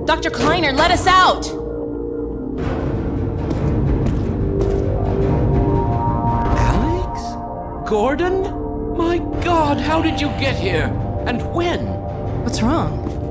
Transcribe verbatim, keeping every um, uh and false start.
Doctor Kleiner, let us out! Alex? Gordon? My God, how did you get here? And when? What's wrong?